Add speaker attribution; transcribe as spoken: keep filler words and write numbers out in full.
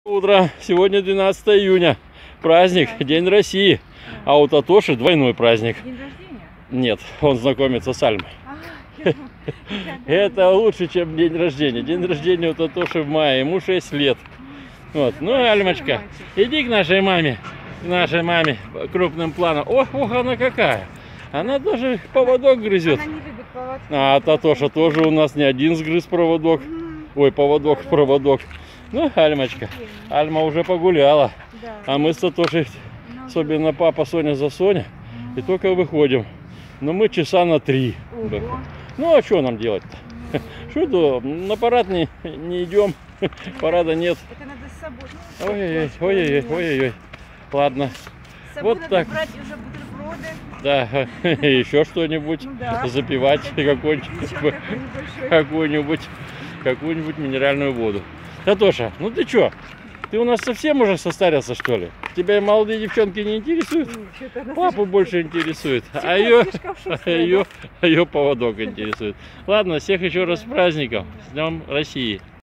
Speaker 1: Утро. Сегодня двенадцатое июня. Праздник, День России. А у Татоши двойной праздник.
Speaker 2: День рождения?
Speaker 1: Нет, он знакомится с Альмой. Это лучше, чем день рождения. День рождения у Татоши в мае. Ему шесть лет. Вот. Ну, Альмочка, иди к нашей маме. К нашей маме крупным планом. Ох, ох, она какая. Она тоже поводок грызет.
Speaker 2: Она не любит поводки.
Speaker 1: А Татоша тоже у нас не один сгрыз проводок. Ой, поводок, проводок. Ну, Альмочка, Альма уже погуляла,
Speaker 2: Да.
Speaker 1: а мы с Татошей,
Speaker 2: Ну,
Speaker 1: особенно папа, Соня за Соня, и только выходим. Но мы часа на три.
Speaker 2: Ого.
Speaker 1: Ну, а что нам делать-то? Что-то на парад не, не идем, парада нет.
Speaker 2: Это надо с собой. Ну,
Speaker 1: Ой-ой-ой, ой-ой-ой, ой-ой-ой. Ладно,
Speaker 2: С собой
Speaker 1: вот
Speaker 2: надо
Speaker 1: так.
Speaker 2: брать уже бутерброды.
Speaker 1: Да, еще что-нибудь,
Speaker 2: Ну да.
Speaker 1: запивать какой-нибудь,
Speaker 2: Причем такой небольшой.
Speaker 1: какую-нибудь, какую-нибудь минеральную воду. Татоша, ну ты чё? Ты у нас совсем уже состарился, что ли? Тебя молодые девчонки не интересуют?
Speaker 2: Ну, что-то она
Speaker 1: Папу
Speaker 2: слишком-
Speaker 1: больше интересует, а
Speaker 2: слишком-
Speaker 1: ее,
Speaker 2: слишком
Speaker 1: а
Speaker 2: шустрая,
Speaker 1: ее, а ее поводок интересует. Ладно, всех еще раз с праздником, с Днем России.